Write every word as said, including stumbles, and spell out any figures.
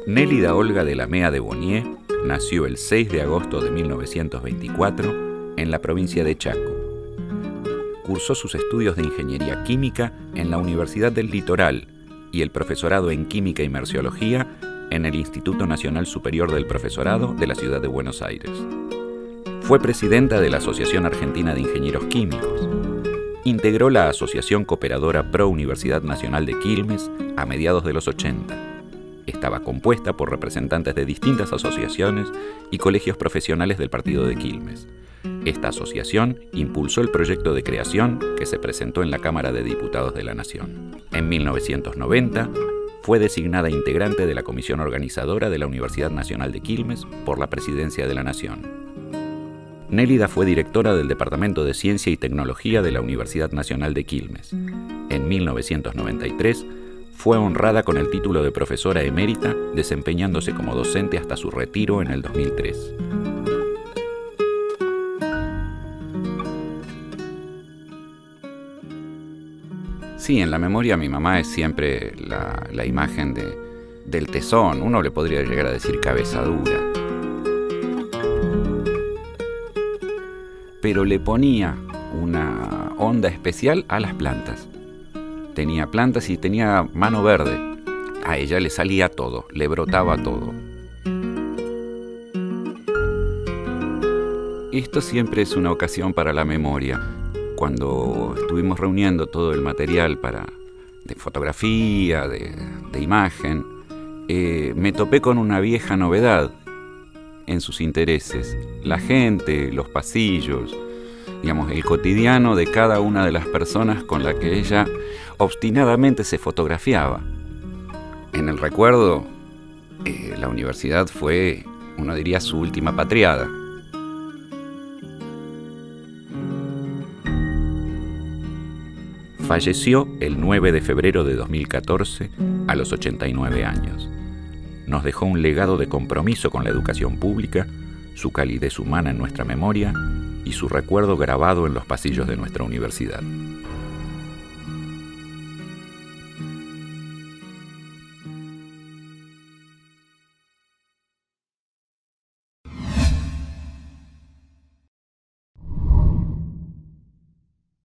Nélida Olga de la Mea de Bonnier nació el seis de agosto de mil novecientos veinticuatro en la provincia de Chaco. Cursó sus estudios de ingeniería química en la Universidad del Litoral y el profesorado en química y merciología en el Instituto Nacional Superior del Profesorado de la ciudad de Buenos Aires. Fue presidenta de la Asociación Argentina de Ingenieros Químicos. Integró la Asociación Cooperadora Pro Universidad Nacional de Quilmes a mediados de los ochenta. Estaba compuesta por representantes de distintas asociaciones y colegios profesionales del partido de Quilmes. Esta asociación impulsó el proyecto de creación que se presentó en la Cámara de Diputados de la Nación. En mil novecientos noventa fue designada integrante de la comisión organizadora de la Universidad Nacional de Quilmes por la Presidencia de la Nación. Nélida fue directora del Departamento de Ciencia y Tecnología de la Universidad Nacional de Quilmes. En mil novecientos noventa y tres fue honrada con el título de profesora emérita, desempeñándose como docente hasta su retiro en el dos mil tres. Sí, en la memoria mi mamá es siempre la, la imagen de, del tesón. Uno le podría llegar a decir cabeza dura. Pero le ponía una onda especial a las plantas. Tenía plantas y tenía mano verde. A ella le salía todo, le brotaba todo. Esto siempre es una ocasión para la memoria. Cuando estuvimos reuniendo todo el material para, de fotografía, de, de imagen, eh, me topé con una vieja novedad en sus intereses. La gente, los pasillos, digamos, el cotidiano de cada una de las personas con la que ella obstinadamente se fotografiaba. En el recuerdo, eh, la universidad fue, uno diría, su última patriada. Falleció el nueve de febrero de dos mil catorce a los ochenta y nueve años. Nos dejó un legado de compromiso con la educación pública, su calidez humana en nuestra memoria y su recuerdo grabado en los pasillos de nuestra universidad.